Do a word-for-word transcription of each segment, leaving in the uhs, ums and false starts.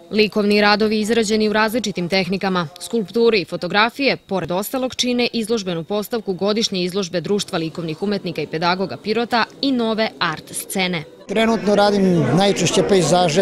Likovni radovi izrađeni u različitim tehnikama, skulpture i fotografije, pored ostalog čine izložbenu postavku godišnje izložbe Društva likovnih umetnika i pedagoga Pirota i nove art scene. Trenutno radim najčešće pejzaže.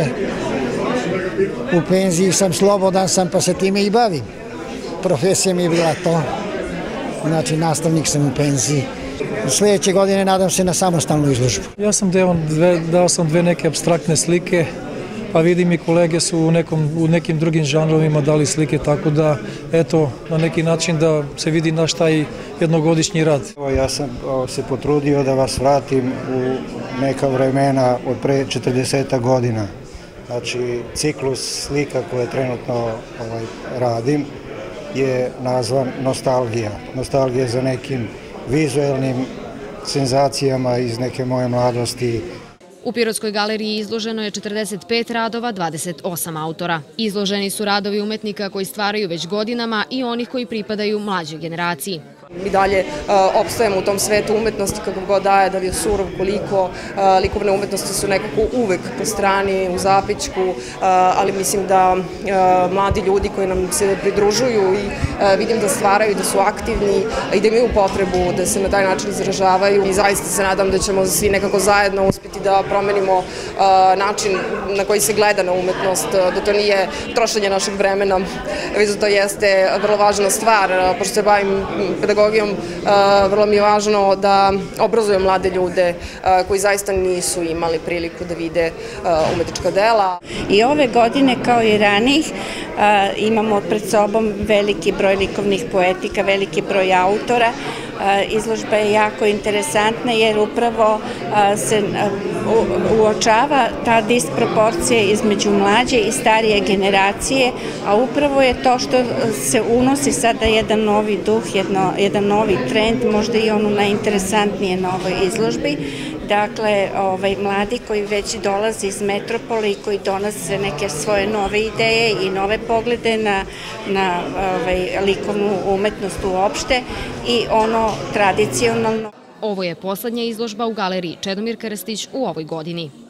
U penziji sam, slobodan sam, pa se time i bavim. Profesija mi je bila to. Znači, nastavnik sam u penziji. Sljedeće godine nadam se na samostalnu izložbu. Ja sam dao sam dve neke apstraktne slike, pa vidim i kolege su u, nekom, u nekim drugim žanrovima dali slike, tako da, eto, na neki način da se vidi naš taj jednogodišnji rad. Ja sam se potrudio da vas vratim u neka vremena od pre četrdeset godina. Znači, ciklus slika koje trenutno ovaj, radim je nazvan Nostalgija. Nostalgija za nekim vizuelnim senzacijama iz neke moje mladosti. U Pirotskoj galeriji izloženo je četrdeset pet radova, dvadeset osam autora. Izloženi su radovi umetnika koji stvaraju već godinama i onih koji pripadaju mlađoj generaciji. Mi dalje opstajemo u tom svetu umetnosti kako god daje, da li je surov koliko. Likovne umetnosti su nekako uvek po strani, u zapećku, ali mislim da mladi ljudi koji nam se pridružuju i vidim da stvaraju, da su aktivni i da imaju potrebu da se na taj način izražavaju. I zaista se nadam da ćemo svi nekako zajedno uspjeti da promenimo način na koji se gleda na umetnost, da to nije trošenje našeg vremena, već da to jeste vrlo važna stvar, pošto se bavim pedagogijom, vrlo mi je važno da obrazujem mlade ljude koji zaista nisu imali priliku da vide umetnička dela. I ove godine, kao i ranijih, imamo pred sobom veliki broj likovnih poetika, veliki broj autora. Izložba je jako interesantna jer upravo se uočava ta disproporcija između mlađe i starije generacije, a upravo je to što se unosi sada jedan novi duh, jedno, jedan novi trend, možda i ono najinteresantnije na ovoj izložbi. Dakle, ovaj, mladi koji već dolaze iz metropole i koji donose neke svoje nove ideje i nove poglede na, na ovaj, likovnu umetnost uopšte i ono tradicionalno. Ovo je poslednja izložba u galeriji Čedomir Krstić u ovoj godini.